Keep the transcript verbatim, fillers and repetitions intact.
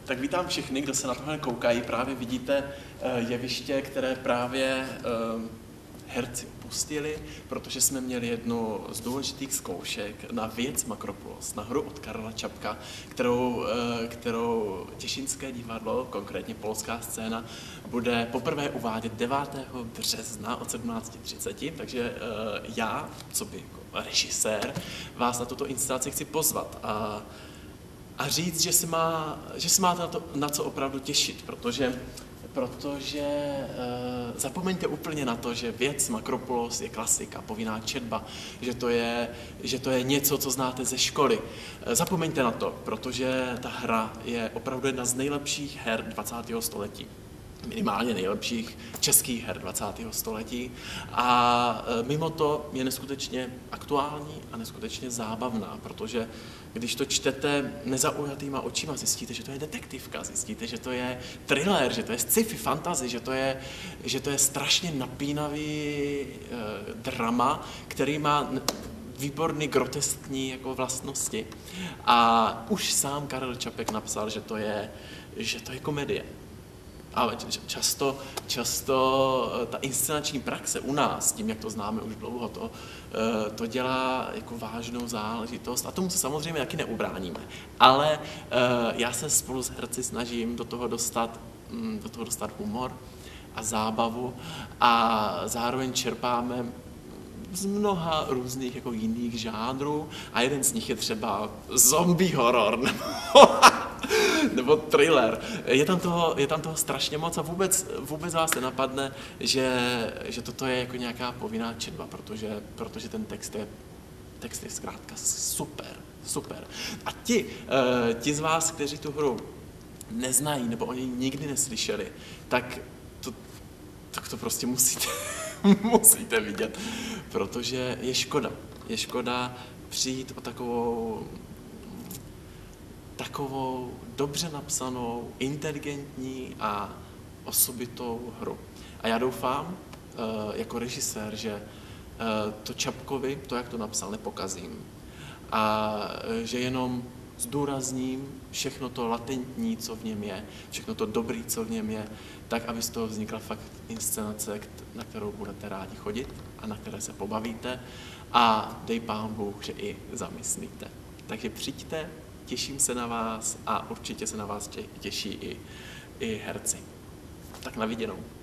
Tak vítám všechny, kdo se na tohle koukají. Právě vidíte jeviště, které právě herci opustili, protože jsme měli jednu z důležitých zkoušek na Věc Makropulos, na hru od Karla Čapka, kterou, kterou Těšínské divadlo, konkrétně polská scéna, bude poprvé uvádět devátého března od sedmnáct třicet. Takže já, co by jako režisér, vás na tuto inscenaci chci pozvat a, a říct, že se, má, že se máte na, to, na co opravdu těšit, protože protože e, zapomeňte úplně na to, že Věc Makropulos je klasika, povinná četba, že to je, že to je něco, co znáte ze školy. E, zapomeňte na to, protože ta hra je opravdu jedna z nejlepších her dvacátého století. Minimálně nejlepších českých her dvacátého století. A mimo to je neskutečně aktuální a neskutečně zábavná, protože když to čtete nezaujatýma očima, zjistíte, že to je detektivka, zjistíte, že to je thriller, že to je sci-fi fantasy, že to je, že to je strašně napínavý eh, drama, který má výborný groteskní jako vlastnosti. A už sám Karel Čapek napsal, že to je, že to je komedie. Ale často, často ta inscenační praxe u nás, tím, jak to známe už dlouho, to, to dělá jako vážnou záležitost a tomu se samozřejmě taky neubráníme. Ale já se spolu s herci snažím do toho dostat, do toho dostat humor a zábavu a zároveň čerpáme z mnoha různých jako jiných žánrů a jeden z nich je třeba zombie horor nebo nebo thriller. Je tam toho, je tam toho strašně moc a vůbec, vůbec vás nenapadne, že, že toto je jako nějaká povinná četba, protože, protože ten text je, text je zkrátka super, super. A ti, ti z vás, kteří tu hru neznají nebo o něj nikdy neslyšeli, tak to, tak to prostě musíte, musíte vidět, protože je škoda, je škoda přijít o takovou takovou dobře napsanou, inteligentní a osobitou hru. A já doufám, jako režisér, že to Čapkovi, to, jak to napsal, nepokazím. A že jenom zdůrazním všechno to latentní, co v něm je, všechno to dobrý, co v něm je, tak, aby z toho vznikla fakt inscenace, na kterou budete rádi chodit a na které se pobavíte a dej pán Bůh, že i zamyslíte. Takže přijďte, těším se na vás a určitě se na vás těší i, i herci. Tak na viděnou.